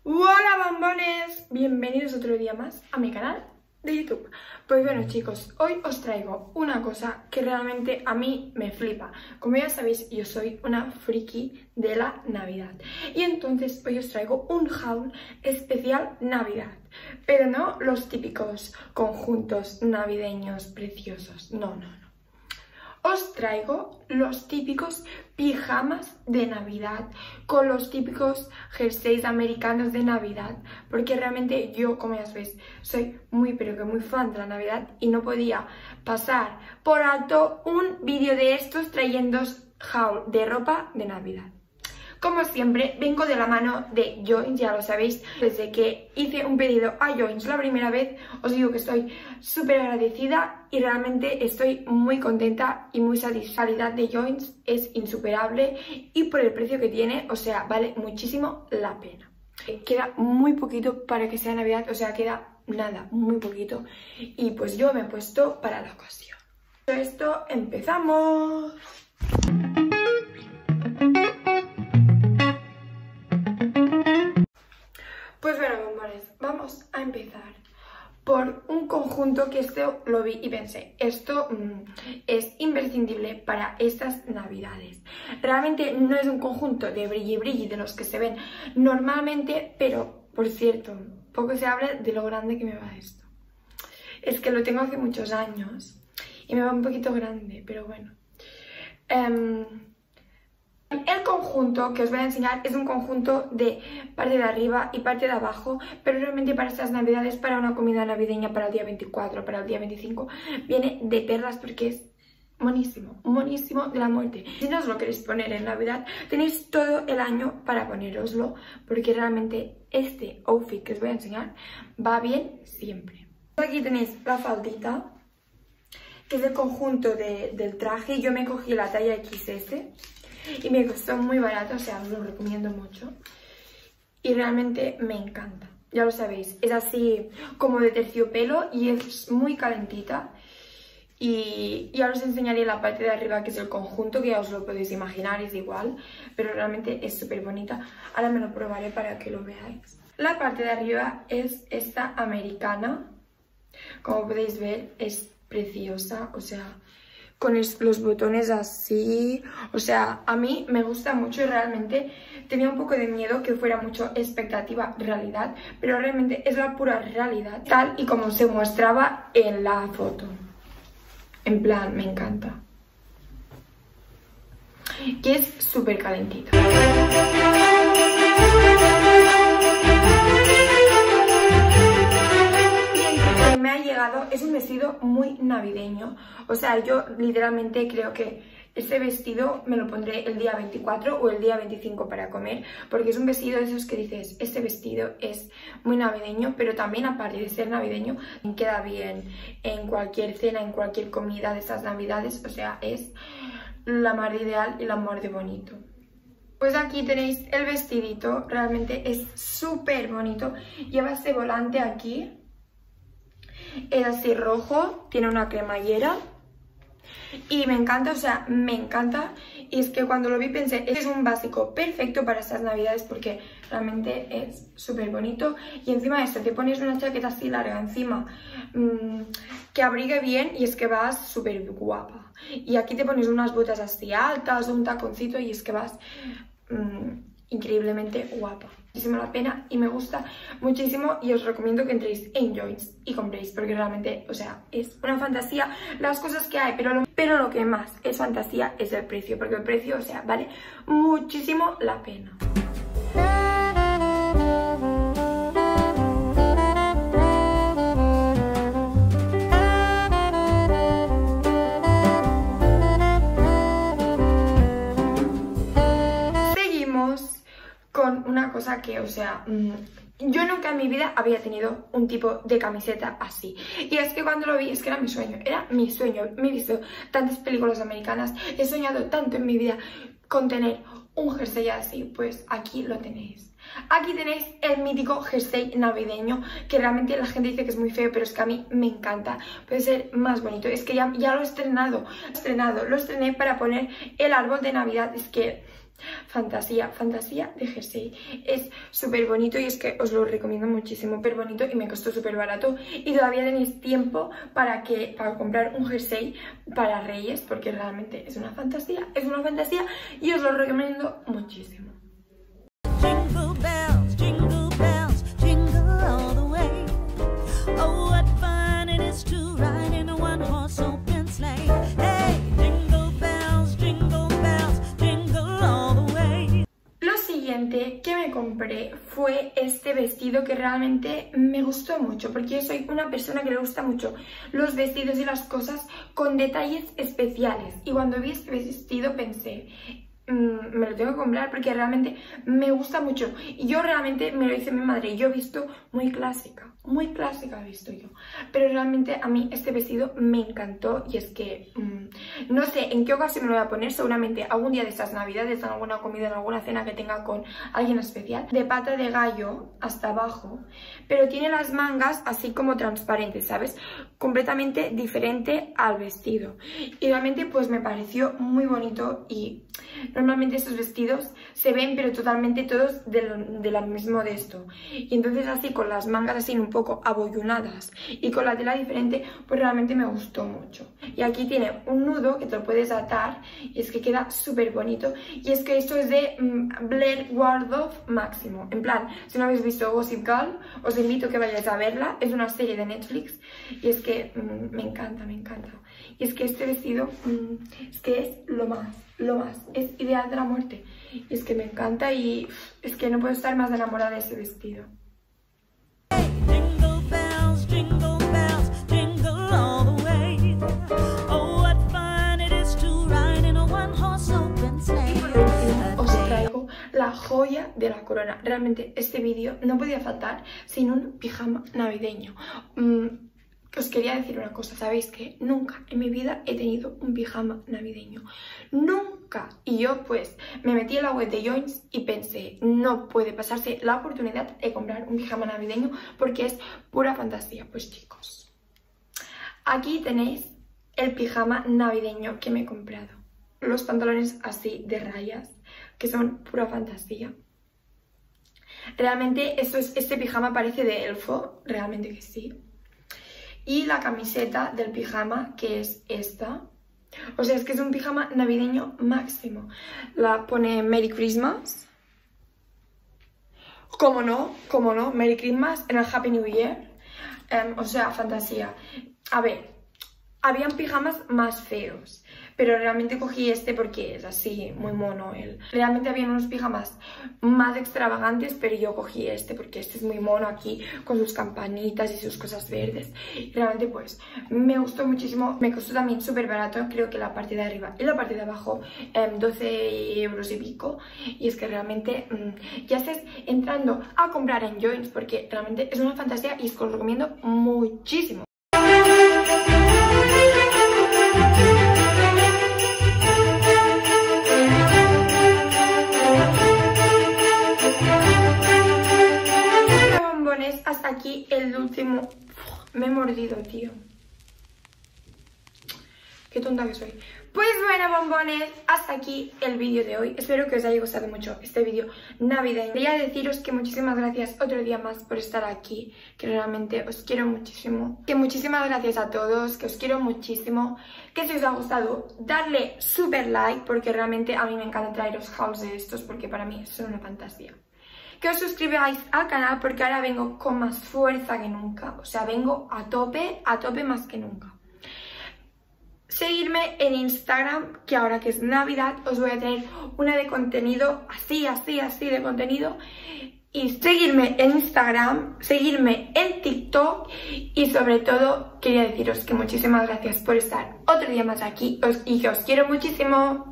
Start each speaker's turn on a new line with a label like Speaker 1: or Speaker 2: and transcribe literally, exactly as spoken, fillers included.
Speaker 1: Hola bombones, bienvenidos otro día más a mi canal de YouTube. Pues bueno chicos, hoy os traigo una cosa que realmente a mí me flipa. Como ya sabéis, yo soy una friki de la Navidad y entonces hoy os traigo un haul especial Navidad. Pero no los típicos conjuntos navideños preciosos, no, no, no. Os traigo los típicos pijamas de Navidad con los típicos jerseys americanos de Navidad, porque realmente yo, como ya sabéis, soy muy pero que muy fan de la Navidad y no podía pasar por alto un vídeo de estos trayéndoos haul de ropa de Navidad. Como siempre, vengo de la mano de Joins, ya lo sabéis, desde que hice un pedido a Joins la primera vez, os digo que estoy súper agradecida y realmente estoy muy contenta y muy satisfecha. La calidad de Joins es insuperable y por el precio que tiene, o sea, vale muchísimo la pena. Queda muy poquito para que sea Navidad, o sea, queda nada, muy poquito. Y pues yo me he puesto para la ocasión. Dicho esto, empezamos. Pues bueno, bombones, vamos a empezar por un conjunto que esto lo vi y pensé, esto mmm, es imprescindible para estas Navidades. Realmente no es un conjunto de brilli brilli de los que se ven normalmente, pero por cierto, poco se habla de lo grande que me va esto. Es que lo tengo hace muchos años y me va un poquito grande, pero bueno. Um, El conjunto que os voy a enseñar es un conjunto de parte de arriba y parte de abajo, pero realmente para estas navidades, para una comida navideña para el día veinticuatro, para el día veinticinco, viene de perlas porque es monísimo, monísimo de la muerte. Si no os lo queréis poner en Navidad, tenéis todo el año para ponéroslo, porque realmente este outfit que os voy a enseñar va bien siempre. Aquí tenéis la faldita, que es el conjunto de, del traje. Yo me cogí la talla equis ese. Y me costó muy barato, o sea, os lo recomiendo mucho. Y realmente me encanta, ya lo sabéis. Es así como de terciopelo y es muy calentita. Y ya os enseñaré la parte de arriba, que es el conjunto, que ya os lo podéis imaginar, es igual. Pero realmente es súper bonita. Ahora me lo probaré para que lo veáis. La parte de arriba es esta americana. Como podéis ver, es preciosa, o sea, con los botones así, o sea, a mí me gusta mucho y realmente tenía un poco de miedo que fuera mucho expectativa realidad, pero realmente es la pura realidad, tal y como se mostraba en la foto. En plan, me encanta. Que es súper calentita. Me ha llegado, es un vestido muy navideño, o sea, yo literalmente creo que este vestido me lo pondré el día veinticuatro o el día veinticinco para comer, porque es un vestido de esos que dices, este vestido es muy navideño, pero también aparte de ser navideño, queda bien en cualquier cena, en cualquier comida de estas navidades, o sea, es la mar ideal y la mar de bonito. Pues aquí tenéis el vestidito, realmente es súper bonito, lleva este volante aquí. Es así rojo, tiene una cremallera y me encanta, o sea, me encanta. Y es que cuando lo vi pensé, este es un básico perfecto para estas navidades porque realmente es súper bonito. Y encima de esto te pones una chaqueta así larga encima mmm, que abrigue bien y es que vas súper guapa. Y aquí te pones unas botas así altas, un taconcito y es que vas mmm, increíblemente guapa. Muchísimo la pena y me gusta muchísimo y os recomiendo que entréis en Joins y compréis porque realmente, o sea, es una fantasía las cosas que hay, pero lo, pero lo que más es fantasía es el precio, porque el precio, o sea, vale muchísimo la pena. Con una cosa que, o sea, mmm, yo nunca en mi vida había tenido un tipo de camiseta así. Y es que cuando lo vi, es que era mi sueño, era mi sueño. Me he visto tantas películas americanas, he soñado tanto en mi vida con tener un jersey así, pues aquí lo tenéis. Aquí tenéis el mítico jersey navideño, que realmente la gente dice que es muy feo, pero es que a mí me encanta. Puede ser más bonito, es que ya, ya lo he estrenado, lo he estrenado, lo estrené para poner el árbol de Navidad, es que fantasía, fantasía de jersey. Es súper bonito y es que os lo recomiendo muchísimo, súper bonito y me costó súper barato. Y todavía tenéis tiempo para, que, para comprar un jersey para Reyes, porque realmente es una fantasía, es una fantasía y os lo recomiendo muchísimo.
Speaker 2: Jingle bells, jingle bells, jingle all the way. Oh, what fun it is to ride in a one-horse open sleigh. Hey, jingle bells, jingle bells, jingle all the way.
Speaker 1: Lo siguiente que me compré fue este vestido que realmente me gustó mucho, porque yo soy una persona que le gusta mucho los vestidos y las cosas con detalles especiales. Y cuando vi este vestido pensé, mmm, me lo tengo que comprar porque realmente me gusta mucho. Y yo realmente me lo hice mi madre, yo he visto muy clásica, muy clásica he visto yo. Pero realmente a mí este vestido me encantó y es que mmm, no sé en qué ocasión me lo voy a poner, seguramente algún día de estas navidades, en alguna comida, en alguna cena que tenga con alguien especial. De pata de gallo hasta abajo, pero tiene las mangas así como transparentes, ¿sabes? Completamente diferente al vestido. Y realmente pues me pareció muy bonito y normalmente estos vestidos se ven pero totalmente todos de lo, de lo mismo de esto. Y entonces así con las mangas así un poco abollonadas y con la tela diferente pues realmente me gustó mucho. Y aquí tiene un nudo que te lo puedes atar y es que queda súper bonito. Y es que esto es de um, Blair Waldorf Máximo. En plan, si no habéis visto Gossip Girl, os invito a que vayáis a verla. Es una serie de Netflix y es que um, me encanta, me encanta. Y es que este vestido um, es que es lo más, lo más. Es ideal de la muerte. Y es que me encanta y es que no puedo estar más enamorada de ese vestido.
Speaker 2: Jingle bells, jingle bells, jingle all the way. Oh, what fun it is to ride in a one-horse open sleigh.
Speaker 1: Os traigo la joya de la corona. Realmente este vídeo no podía faltar sin un pijama navideño. Mm, os quería decir una cosa, sabéis que nunca en mi vida he tenido un pijama navideño. Nunca. Y yo pues me metí en la web de Joins y pensé, no puede pasarse la oportunidad de comprar un pijama navideño porque es pura fantasía. Pues chicos, aquí tenéis el pijama navideño que me he comprado. Los pantalones así de rayas, que son pura fantasía. Realmente esto es, este pijama parece de elfo, realmente que sí. Y la camiseta del pijama, que es esta. O sea, es que es un pijama navideño máximo. La pone Merry Christmas. ¿Cómo no? ¿Cómo no? Merry Christmas en el Happy New Year. Um, o sea, fantasía. A ver, habían pijamas más feos, pero realmente cogí este porque es así, muy mono él. Realmente habían unos pijamas más extravagantes, pero yo cogí este porque este es muy mono aquí, con sus campanitas y sus cosas verdes. Y realmente pues me gustó muchísimo, me costó también súper barato, creo que la parte de arriba y la parte de abajo eh, doce euros y pico. Y es que realmente mmm, ya estés entrando a comprar en Joins porque realmente es una fantasía y os lo recomiendo muchísimo. Hasta aquí el último. Me he mordido, tío. Qué tonta que soy. Pues bueno, bombones, hasta aquí el vídeo de hoy. Espero que os haya gustado mucho este vídeo navideño. Quería deciros que muchísimas gracias otro día más por estar aquí, que realmente os quiero muchísimo. Que muchísimas gracias a todos, que os quiero muchísimo. Que si os ha gustado, darle super like, porque realmente a mí me encanta traeros hauls de estos, porque para mí son una fantasía. Que os suscribáis al canal porque ahora vengo con más fuerza que nunca. O sea, vengo a tope, a tope más que nunca. Seguirme en Instagram, que ahora que es Navidad os voy a tener una de contenido, así, así, así de contenido. Y seguirme en Instagram, seguirme en TikTok y sobre todo quería deciros que muchísimas gracias por estar otro día más aquí y que os quiero muchísimo.